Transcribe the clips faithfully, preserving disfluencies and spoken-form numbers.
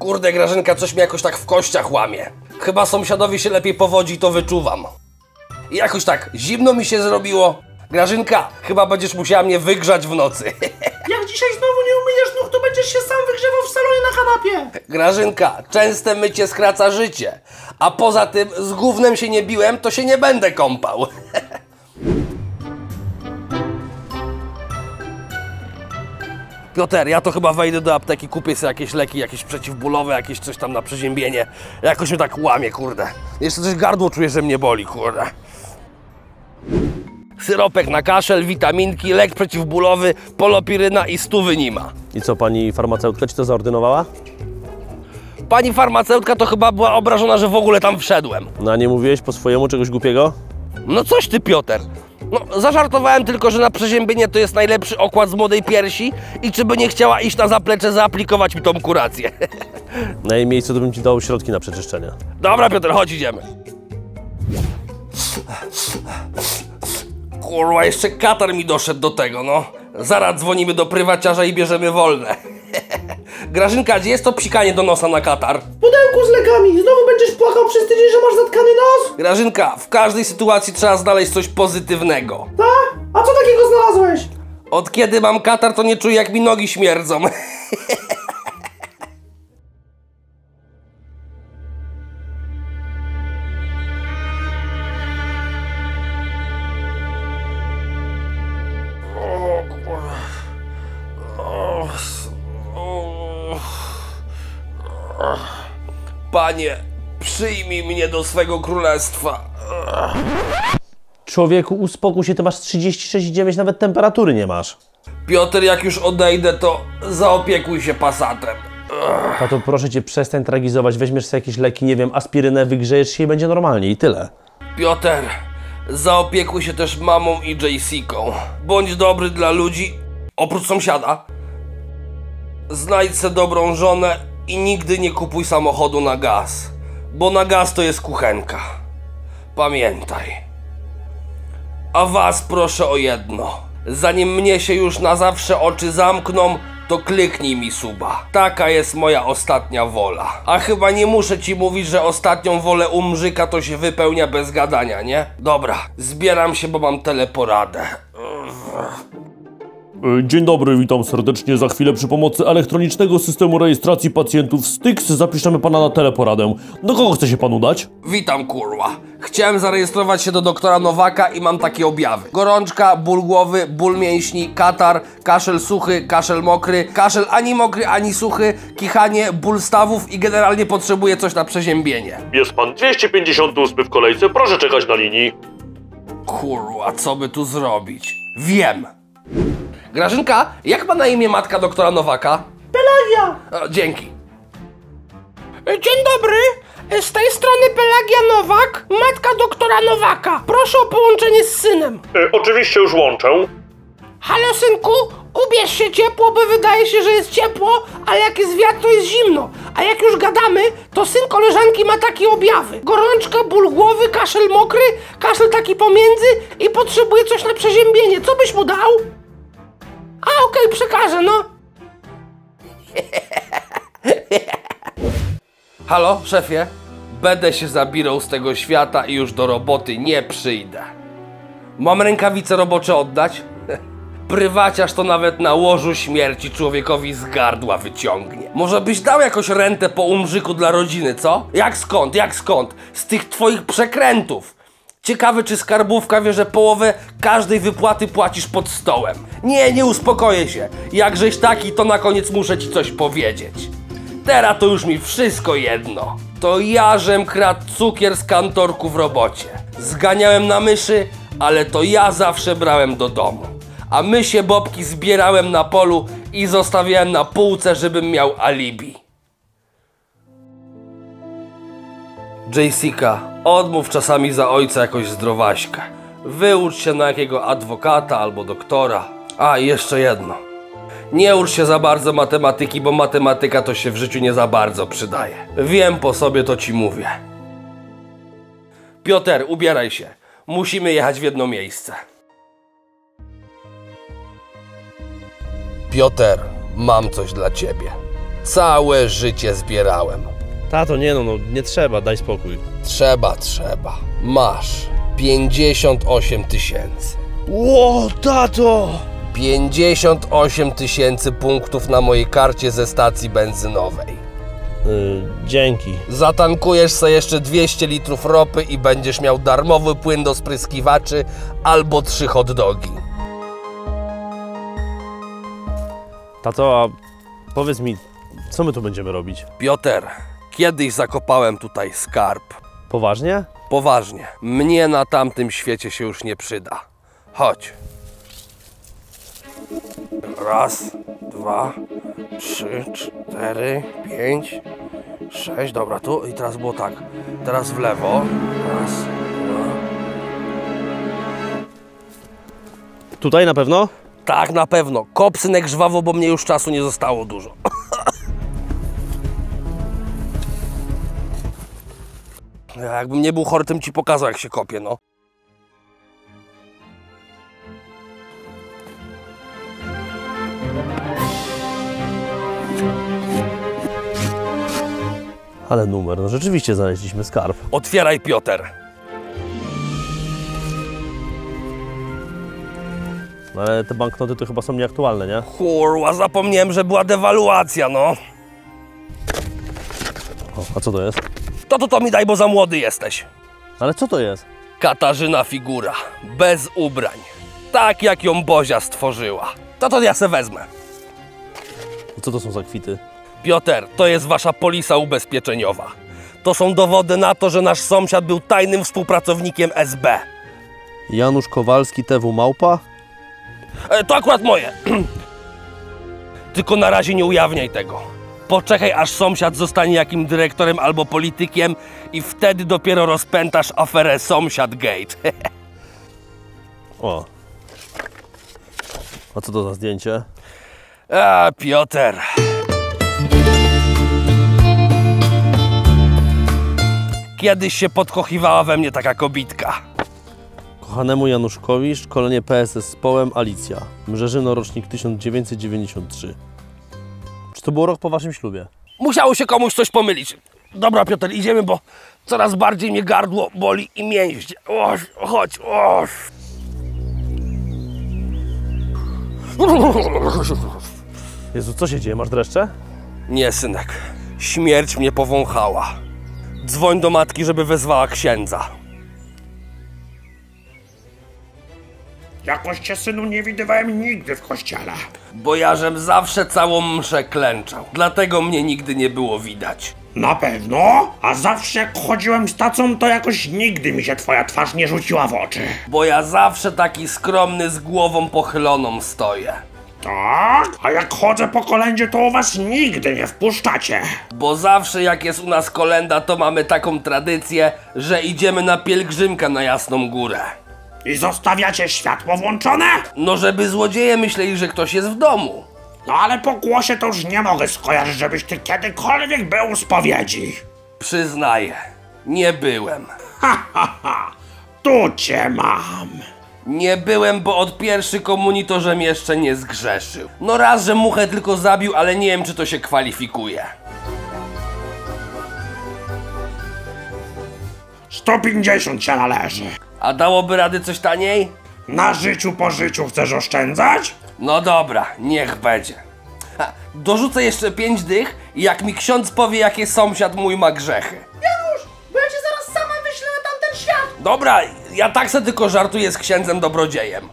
Kurde, Grażynka, coś mnie jakoś tak w kościach łamie. Chyba sąsiadowi się lepiej powodzi, to wyczuwam. I jakoś tak zimno mi się zrobiło. Grażynka, chyba będziesz musiała mnie wygrzać w nocy. Jak dzisiaj znowu nie umyjesz nóg, to będziesz się sam wygrzewał w salonie na kanapie. Grażynka, częste mycie skraca życie. A poza tym, z gównem się nie biłem, to się nie będę kąpał. Piotr, ja to chyba wejdę do apteki, kupię sobie jakieś leki, jakieś przeciwbólowe, jakieś coś tam na przeziębienie. Jakoś mnie tak łamie, kurde. Jeszcze coś gardło czuję, że mnie boli, kurde. Syropek na kaszel, witaminki, lek przeciwbólowy, polopiryna i stówy nie ma. I co, pani farmaceutka ci to zaordynowała? Pani farmaceutka to chyba była obrażona, że w ogóle tam wszedłem. No a nie mówiłeś po swojemu czegoś głupiego? No coś ty, Piotr. No, zażartowałem tylko, że na przeziębienie to jest najlepszy okład z młodej piersi i czy by nie chciała iść na zaplecze zaaplikować mi tą kurację. Na jej miejscu to bym ci dał środki na przeczyszczenie. Dobra, Piotr, chodź, idziemy. Kurwa, jeszcze katar mi doszedł do tego, no. Zaraz dzwonimy do prywaciarza i bierzemy wolne. Grażynka, gdzie jest to psikanie do nosa na katar? W pudełku z lekami. Znowu będziesz płakał przez tydzień, że masz zatkany nos? Grażynka, w każdej sytuacji trzeba znaleźć coś pozytywnego. Tak? A co takiego znalazłeś? Od kiedy mam katar, to nie czuję, jak mi nogi śmierdzą. Panie, przyjmij mnie do swego królestwa. Człowieku, uspokój się, ty masz trzydzieści sześć i dziewięć, nawet temperatury nie masz. Piotr, jak już odejdę, to zaopiekuj się Passatem. Tato, proszę cię, przestań tragizować, weźmiesz sobie jakieś leki, nie wiem, aspirynę, wygrzejesz się i będzie normalnie i tyle. Piotr, zaopiekuj się też mamą i Jayceeką. Bądź dobry dla ludzi, oprócz sąsiada. Znajdź se dobrą żonę i nigdy nie kupuj samochodu na gaz, bo na gaz to jest kuchenka. Pamiętaj. A was proszę o jedno. Zanim mnie się już na zawsze oczy zamkną, to kliknij mi suba. Taka jest moja ostatnia wola. A chyba nie muszę ci mówić, że ostatnią wolę umrzyka to się wypełnia bez gadania, nie? Dobra, zbieram się, bo mam teleporadę. Dzień dobry, witam serdecznie. Za chwilę przy pomocy elektronicznego systemu rejestracji pacjentów Styx zapiszemy pana na teleporadę. Do kogo chce się pan udać? Witam, kurwa. Chciałem zarejestrować się do doktora Nowaka i mam takie objawy. Gorączka, ból głowy, ból mięśni, katar, kaszel suchy, kaszel mokry, kaszel ani mokry, ani suchy, kichanie, ból stawów i generalnie potrzebuję coś na przeziębienie. Jest pan dwieście pięćdziesiąt ósmy w kolejce, proszę czekać na linii. Kurwa, co by tu zrobić? Wiem. Grażynka, jak ma na imię matka doktora Nowaka? Pelagia! O, dzięki. Dzień dobry. Z tej strony Pelagia Nowak, matka doktora Nowaka. Proszę o połączenie z synem. E, oczywiście już łączę. Halo, synku, ubierz się ciepło, bo wydaje się, że jest ciepło, ale jak jest wiatr, to jest zimno. A jak już gadamy, to syn koleżanki ma takie objawy. Gorączka, ból głowy, kaszel mokry, kaszel taki pomiędzy i potrzebuje coś na przeziębienie. Co byś mu dał? A, okej, okay, przekażę, no. Halo, szefie? Będę się zabierał z tego świata i już do roboty nie przyjdę. Mam rękawice robocze oddać? Prywaciarz to nawet na łożu śmierci człowiekowi z gardła wyciągnie. Może byś dał jakąś rentę po umrzyku dla rodziny, co? Jak skąd, jak skąd? Z tych twoich przekrętów. Ciekawe, czy skarbówka wie, że połowę każdej wypłaty płacisz pod stołem. Nie, nie uspokoję się. Jakżeś taki, to na koniec muszę ci coś powiedzieć. Teraz to już mi wszystko jedno. To ja żem kradł cukier z kantorku w robocie. Zganiałem na myszy, ale to ja zawsze brałem do domu. A mysie bobki zbierałem na polu i zostawiałem na półce, żebym miał alibi. Jayceeka, odmów czasami za ojca jakąś zdrowaśkę. Wyucz się na jakiego adwokata albo doktora. A, i jeszcze jedno. Nie ucz się za bardzo matematyki, bo matematyka to się w życiu nie za bardzo przydaje. Wiem po sobie, to ci mówię. Piotr, ubieraj się. Musimy jechać w jedno miejsce. Piotr, mam coś dla ciebie. Całe życie zbierałem. Tato, nie no, no, nie trzeba, daj spokój. Trzeba, trzeba. Masz pięćdziesiąt osiem tysięcy. Ło, tato! pięćdziesiąt osiem tysięcy punktów na mojej karcie ze stacji benzynowej. Yy, dzięki. Zatankujesz sobie jeszcze dwieście litrów ropy i będziesz miał darmowy płyn do spryskiwaczy albo trzy hot dogi. Tato, a powiedz mi, co my tu będziemy robić? Piotr, kiedyś zakopałem tutaj skarb. Poważnie? Poważnie, mnie na tamtym świecie się już nie przyda. Chodź. Raz, dwa, trzy, cztery, pięć, sześć. Dobra, tu i teraz było tak. Teraz w lewo. Raz, dwa. Tutaj na pewno? Tak, na pewno. Kop, synek, żwawo, bo mnie już czasu nie zostało dużo. Jakbym nie był chory, tym ci pokazał, jak się kopie, no. Ale numer, no rzeczywiście znaleźliśmy skarb. Otwieraj, Piotr. Ale te banknoty to chyba są nieaktualne, nie? Kurwa, zapomniałem, że była dewaluacja, no. O, a co to jest? To to to mi daj, bo za młody jesteś. Ale co to jest? Katarzyna figura, bez ubrań. Tak jak ją Bozia stworzyła. To to ja se wezmę. I co to są za kwity? Piotr, to jest wasza polisa ubezpieczeniowa. To są dowody na to, że nasz sąsiad był tajnym współpracownikiem S B. Janusz Kowalski, T W Małpa? E, to akurat moje. Tylko na razie nie ujawniaj tego. Poczekaj, aż sąsiad zostanie jakim dyrektorem albo politykiem i wtedy dopiero rozpętasz aferę Sąsiad Gate. O. A co to za zdjęcie? A, Piotr. Kiedyś się podkochiwała we mnie taka kobitka. Kochanemu Januszkowi, szkolenie P S S z Połem, Alicja. Mrzeżyno, rocznik tysiąc dziewięćset dziewięćdziesiąt trzy. Czy to było rok po waszym ślubie? Musiało się komuś coś pomylić. Dobra, Piotr, idziemy, bo coraz bardziej mnie gardło boli i mięśnie. Oś, chodź, oś. Jezu, co się dzieje? Masz dreszcze? Nie, synek. Śmierć mnie powąchała. Dzwoń do matki, żeby wezwała księdza. Jakoś cię, synu, nie widywałem nigdy w kościele. Bo ja żem zawsze całą mszę klęczał. Dlatego mnie nigdy nie było widać. Na pewno? A zawsze jak chodziłem z tacą, to jakoś nigdy mi się twoja twarz nie rzuciła w oczy. Bo ja zawsze taki skromny z głową pochyloną stoję. Tak? A jak chodzę po kolędzie, to u was nigdy nie wpuszczacie. Bo zawsze jak jest u nas kolenda, to mamy taką tradycję, że idziemy na pielgrzymkę na Jasną Górę. I zostawiacie światło włączone? No żeby złodzieje myśleli, że ktoś jest w domu. No ale po głosie to już nie mogę skojarzyć, żebyś ty kiedykolwiek był u spowiedzi. Przyznaję, nie byłem. Ha, ha, ha. Tu cię mam. Nie byłem, bo od pierwszej komunii to żem jeszcze nie zgrzeszył. No raz, że muchę tylko zabił, ale nie wiem, czy to się kwalifikuje. sto pięćdziesiąt się należy. A dałoby rady coś taniej? Na życiu po życiu chcesz oszczędzać? No dobra, niech będzie. Ha, dorzucę jeszcze pięć dych i jak mi ksiądz powie, jakie sąsiad mój ma grzechy. Janusz, bo ja cię zaraz sama wyślę na tamten świat. Dobra, ja tak se tylko żartuję z księdzem dobrodziejem.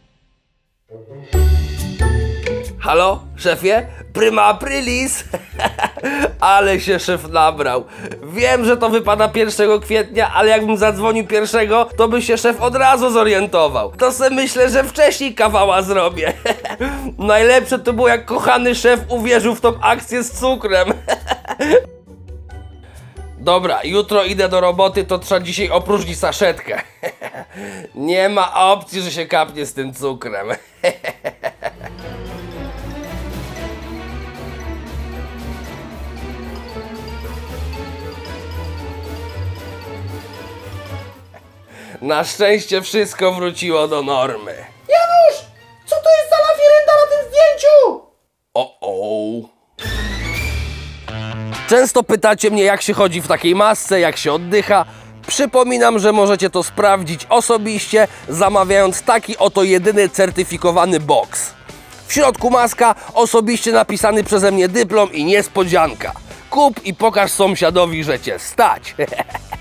Halo, szefie? Prima aprilis? Ale się szef nabrał. Wiem, że to wypada pierwszego kwietnia, ale jakbym zadzwonił pierwszego, to by się szef od razu zorientował. To se myślę, że wcześniej kawała zrobię. Najlepsze to było, jak kochany szef uwierzył w tą akcję z cukrem. Dobra, jutro idę do roboty, to trzeba dzisiaj opróżnić saszetkę. Nie ma opcji, że się kapnie z tym cukrem. Na szczęście wszystko wróciło do normy. Janusz, co to jest za lawirynda na tym zdjęciu? O, o. Często pytacie mnie, jak się chodzi w takiej masce, jak się oddycha. Przypominam, że możecie to sprawdzić osobiście, zamawiając taki oto jedyny certyfikowany boks. W środku maska, osobiście napisany przeze mnie dyplom i niespodzianka. Kup i pokaż sąsiadowi, że cię stać.